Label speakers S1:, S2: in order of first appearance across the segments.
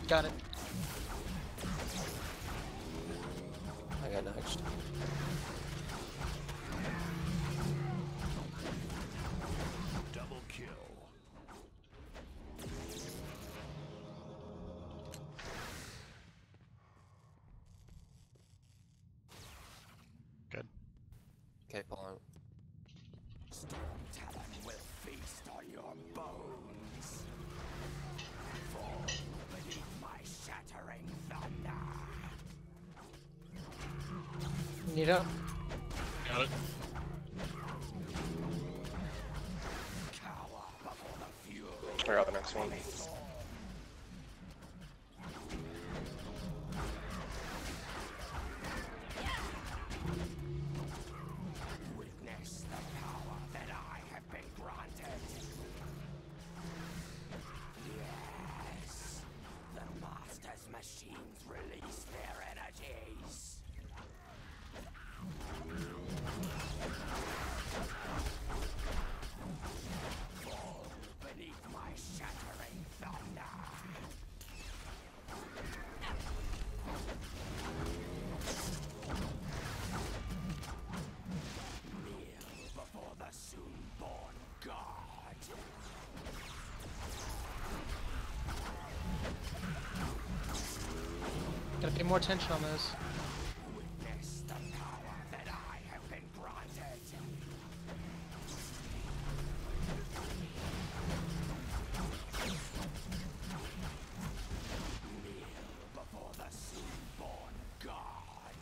S1: Got it.
S2: I got next.
S3: Double kill.
S4: Good.
S2: Okay, pulling.
S3: Storm Talon will feast on your bones. Fall beneath my shattering thunder.
S1: Need help?
S4: Got it.
S3: Cower before the fury.
S5: I got the next one.
S3: Witness the power that I have been granted. Yes, the Master's machines release their energies. Fall beneath my shattering thunder. Kneel before the soon-born god.
S1: Gotta pay more attention on this.
S3: Witness the power that I have been granted. Kneel before the soon-born god.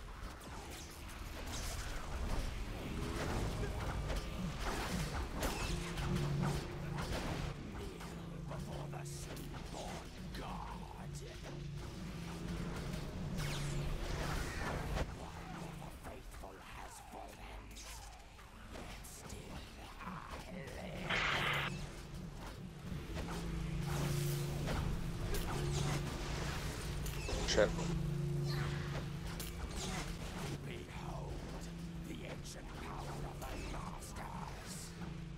S3: Kneel before the soon-born god. One of the faithful has fallen, yet still I live.
S5: Shit.
S3: Behold the ancient power of the Masters.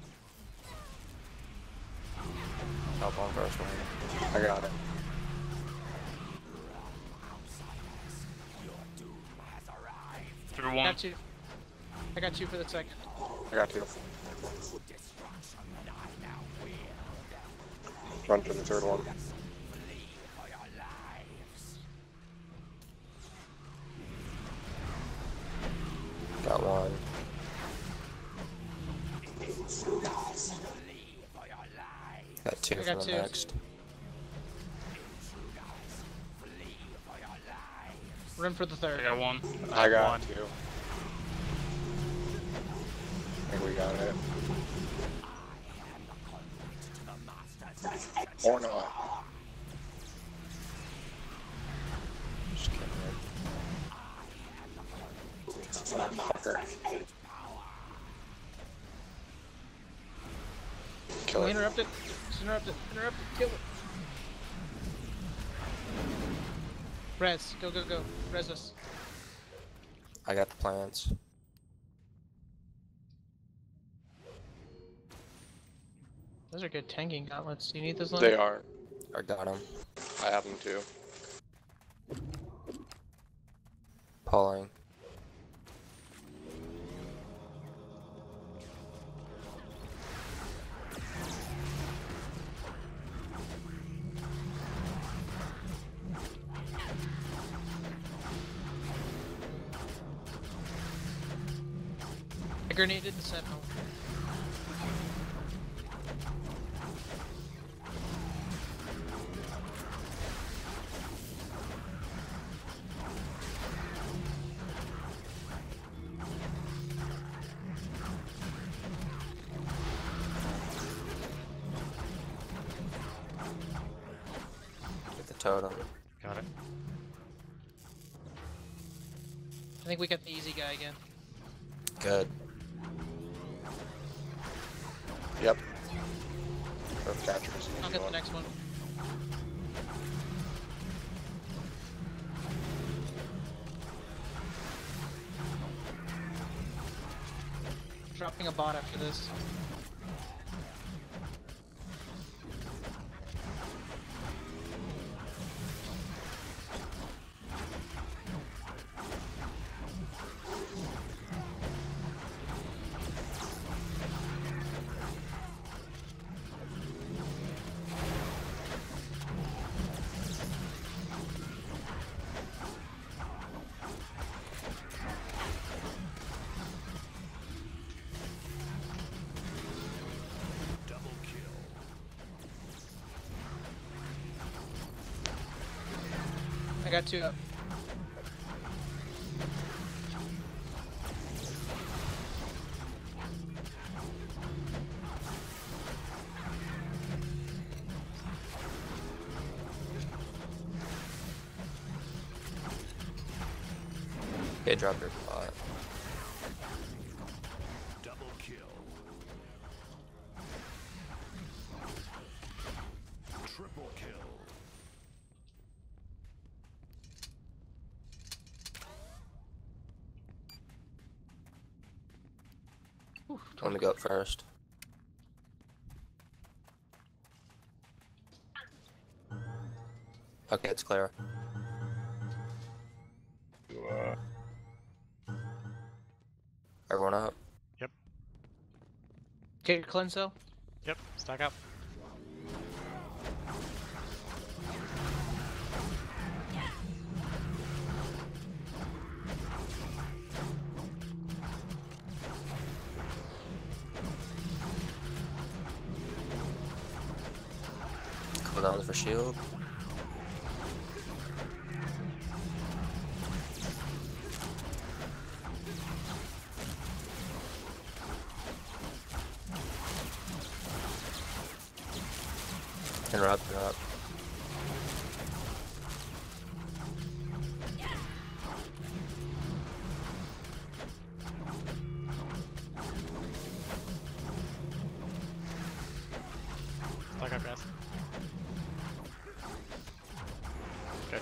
S2: Help on first one.
S5: I got it.
S3: Outsiders, your doom has arrived.
S4: Through one.
S1: Got you. I got you for the second.
S5: I got two.
S3: Destruction that I now wield.
S5: Run to the third one.
S3: Flee for your lives.
S2: Got one.
S3: Flee for your lives.
S2: Got two
S1: I
S2: for
S1: got
S2: the
S1: two.
S2: next.
S3: Intruders, flee for your lives.
S1: Run for the
S4: I
S1: third.
S4: got one.
S5: I got
S4: one.
S5: two. I think we got it.
S3: I am the conduit to the Master's mission.
S5: Or not.
S2: Just kidding.
S5: Fucker. Kill
S1: Oh,
S5: it.
S1: interrupt it. Just interrupt it. Interrupt it. Kill it. Res. Go, go, go. Res us.
S2: I got the plants.
S1: Those are good tanking gauntlets. Do you need those, Lynn?
S5: They are.
S2: I got him.
S5: I have them too.
S2: Pulling.
S1: I grenaded the sentinel.
S2: Get the totem.
S4: Got it.
S1: I think we got the easy guy again.
S2: Good.
S5: Yep. Both catchers.
S1: I'll get the next one. Dropping a bot after this. I got 2 up.
S2: Okay, drop your bot.
S3: Double kill. Triple kill.
S2: Want to go up first? Okay, it's clear. Everyone up?
S1: Get your cleanse cell.
S4: Yep, stack up.
S2: Cooldowns for shield. Interrupt.
S4: Stack up, guys. Good.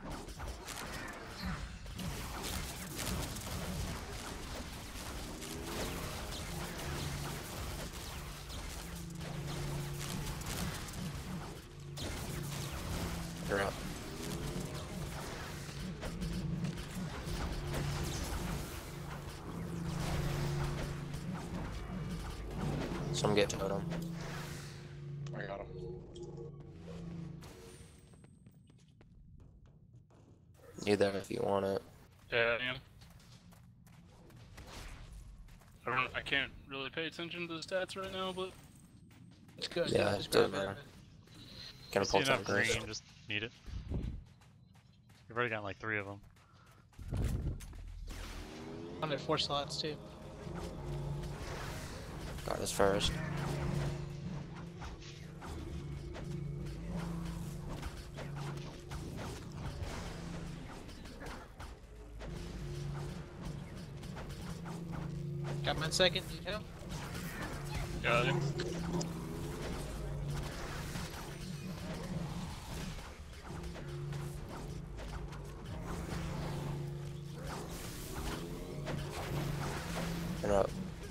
S2: You're up. Some get totem.
S5: I got him.
S2: You there if you want it.
S6: Yeah, I am. I can't really pay attention to the stats right now, but
S1: It's good.
S2: Yeah,
S1: just
S2: do it,
S1: grab
S2: man.
S1: it.
S2: Gonna
S4: See
S2: pull
S4: enough
S2: some
S4: green, just need it. You've already gotten like 3 of them.
S1: I'm at 4 slots too.
S2: Got us first.
S1: Got mine second. Need help?
S6: got it.
S2: Interrupt.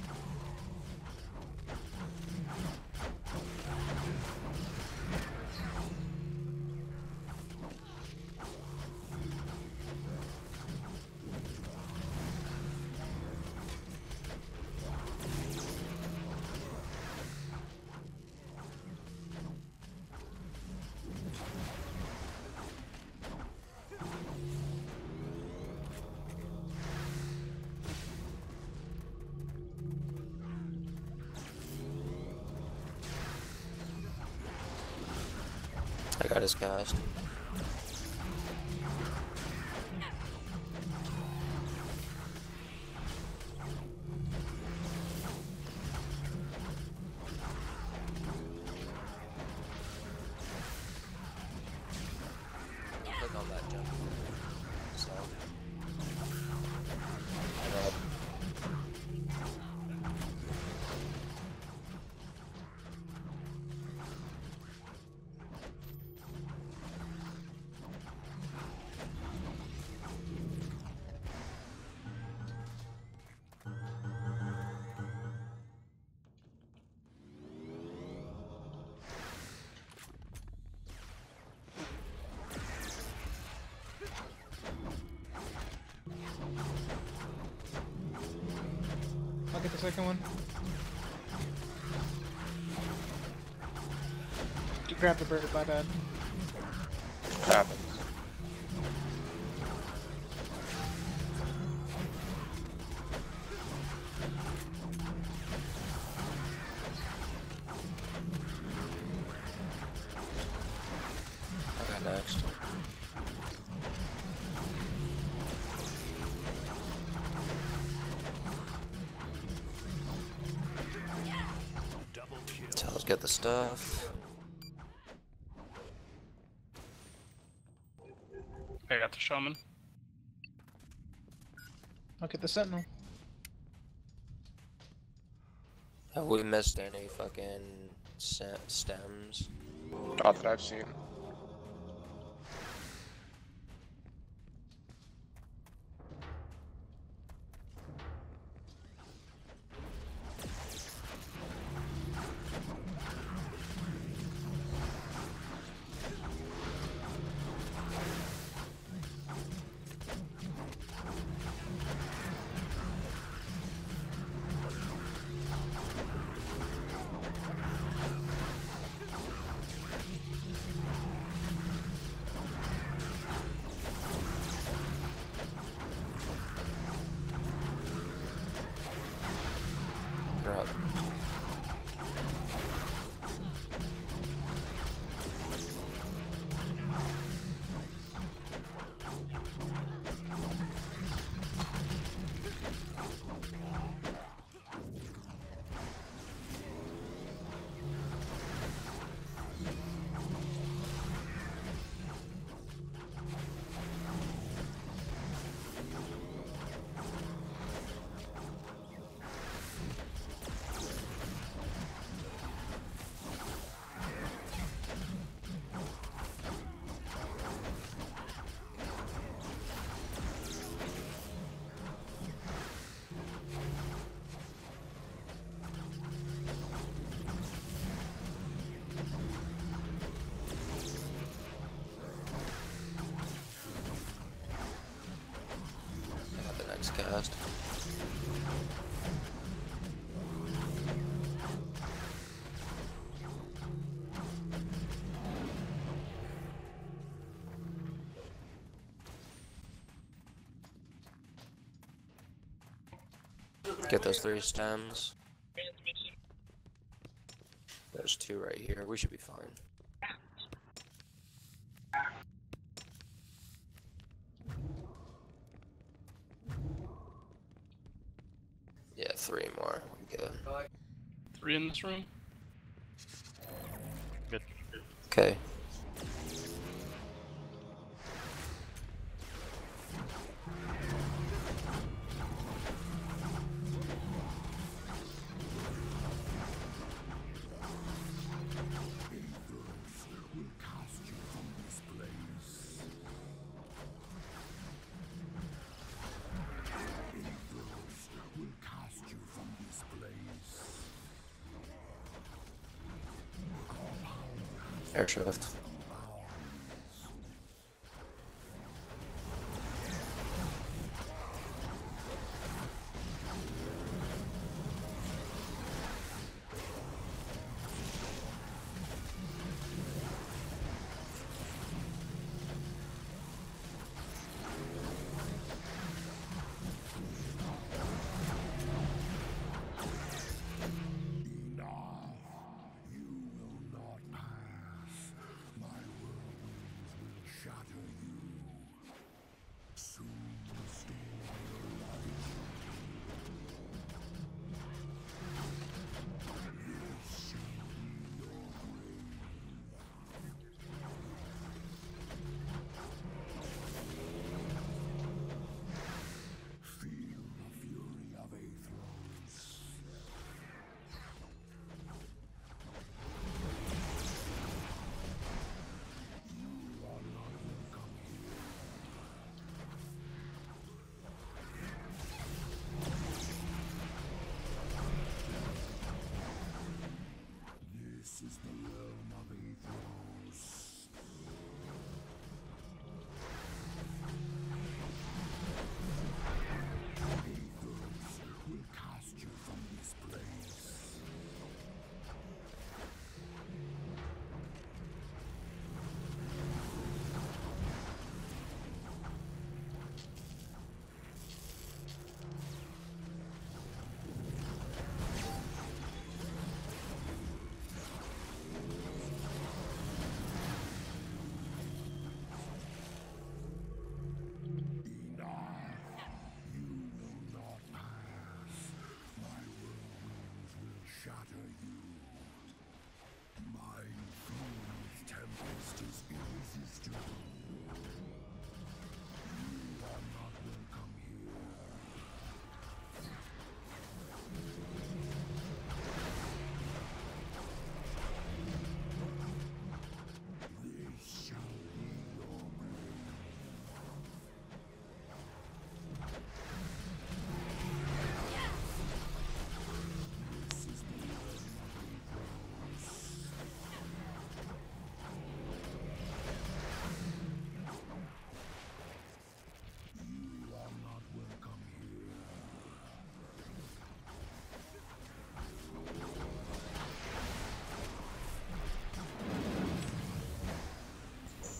S2: I got his cast. Click on that jump. So. Interrupt.
S1: I'll get the second one. You grabbed the bird, my bad.
S5: Happens.
S2: I got next. Let's get the stuff.
S6: I got the shaman.
S1: I'll get the sentinel.
S2: Have we missed any fucking stems?
S5: Not that I've seen.
S2: You're up. Got the next cast. Get those 3 stems. There's 2 right here. We should be fine. Yeah, 3 more. We good.
S6: 3 in this room.
S4: Good.
S2: Okay. Air shift.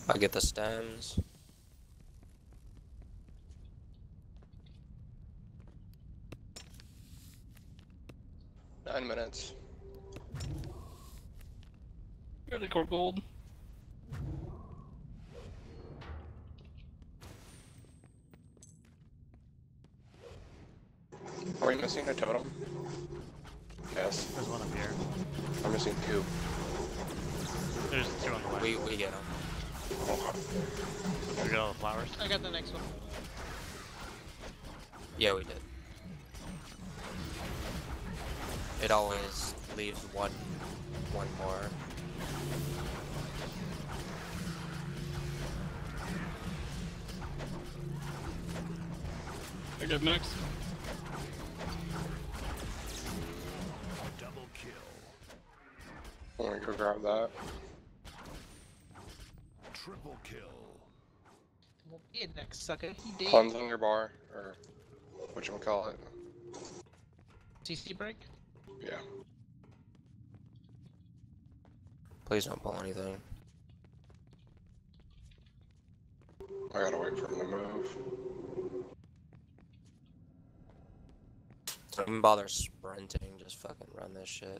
S2: I get the stems.
S5: Nine minutes.
S6: Really core gold.
S5: Are we missing a totem? Yes.
S4: There's one up here.
S5: I'm missing two.
S4: There's two on the way.
S2: We get them.
S5: Oh,
S4: Did we get all the flowers?
S1: I got the next one.
S2: Yeah, we did. It always leaves one more.
S6: I got mixed.
S7: Double kill.
S5: let me go grab that.
S7: Triple kill.
S1: Won't be it next, sucker. He did.
S5: Cleanse on your bar, or whatchamacallit.
S1: CC break?
S5: Yeah.
S2: Please don't pull anything.
S5: I gotta wait for him to move.
S2: Don't even bother sprinting, just fucking run this shit.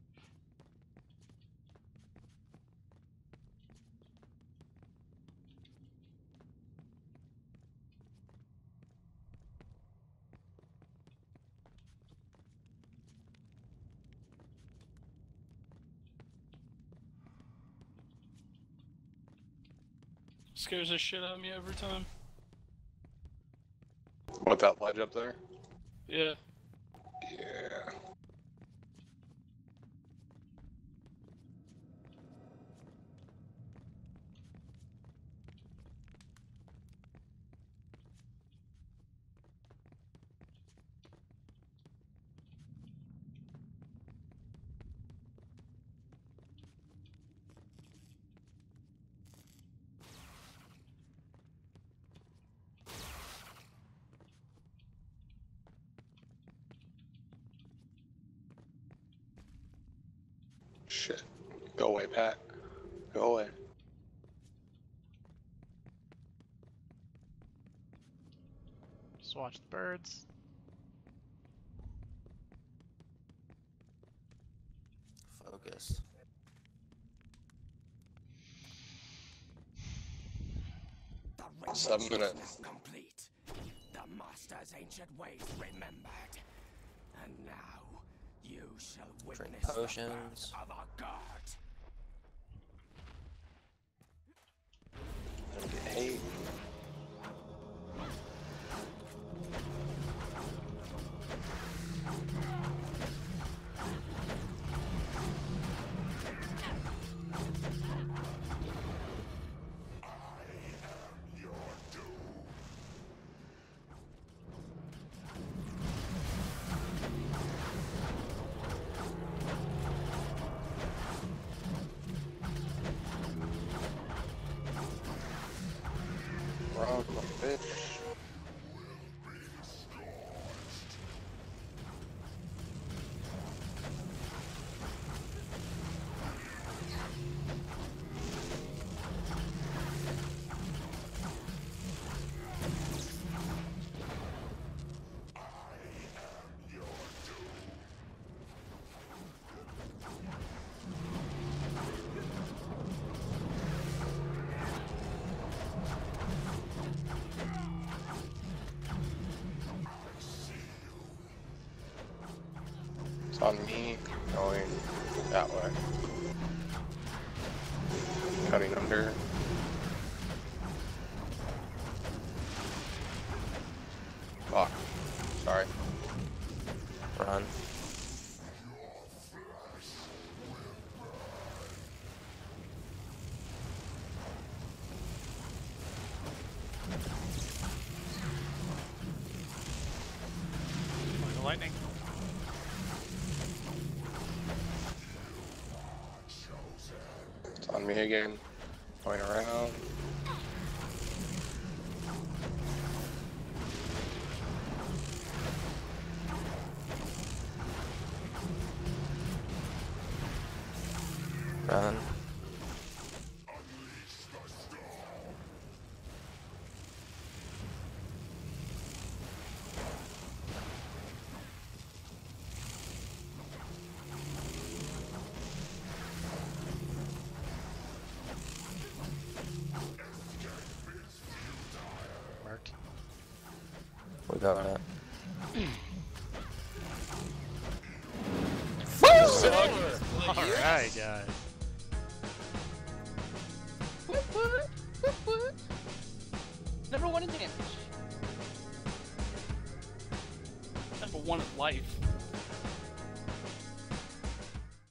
S6: Scares the shit out of me every time.
S5: With that ledge up there?
S6: Yeah.
S5: Yeah. Shit. Go away, Pat. Go away.
S4: Just watch the birds.
S2: Focus.
S3: The
S5: 7
S3: revolution
S5: minutes.
S3: is complete. The master's ancient ways remembered. And now you shall
S2: Drink
S3: witness the
S2: potions.
S3: birth of a god.
S5: I'm gonna get hate. Wrong, bitch. It's on me going that way. Cutting under. Fuck. Sorry.
S2: Run.
S4: Like the lightning.
S5: It's on me again. Going around.
S2: Run. we going at?
S4: Alright, guys.
S1: Number one in damage.
S6: Number one in life.